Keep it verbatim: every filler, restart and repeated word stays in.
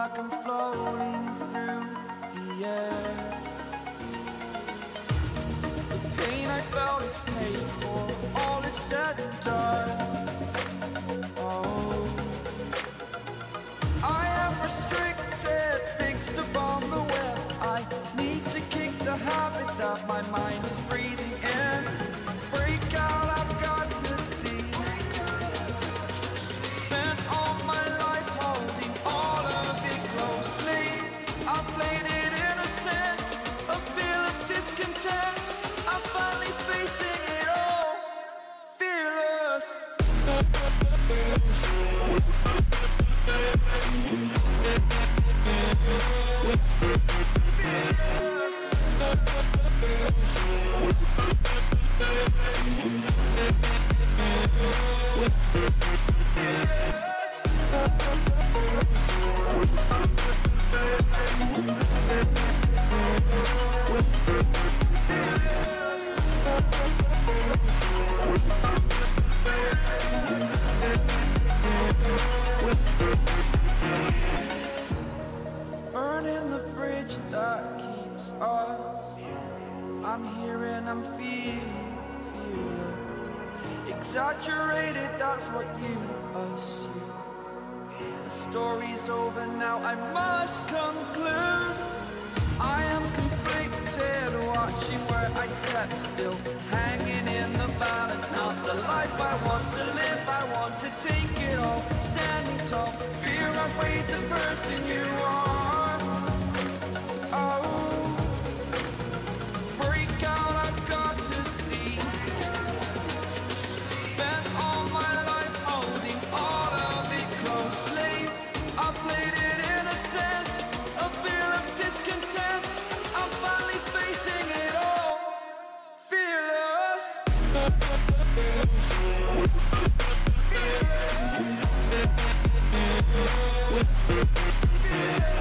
like I'm floating through the air. The pain I felt is paid for, all is said and done. Oh, I am restricted, fixed upon the web. I need to kick the habit that my mind is breathing in. Break out, I've got to see. Spent all my life holding all of it closely. I played it innocent, a feel of discontent. I'm finally facing it all, fearless. Burning the bridge that keeps us. I'm here and I'm feeling fearless. Exaggerated, that's what you assume. The story's over now, I must conclude. I am conflicted, watching where I step still, hanging in the balance. Not the life I want to live, I want to take it all. Standing tall, fear I weighed the person you are. Oh, break out, I've got to see. Spent all my life holding all of it closely. I played it innocent, a feel of discontent. I'm finally facing it all, fearless. Fearless.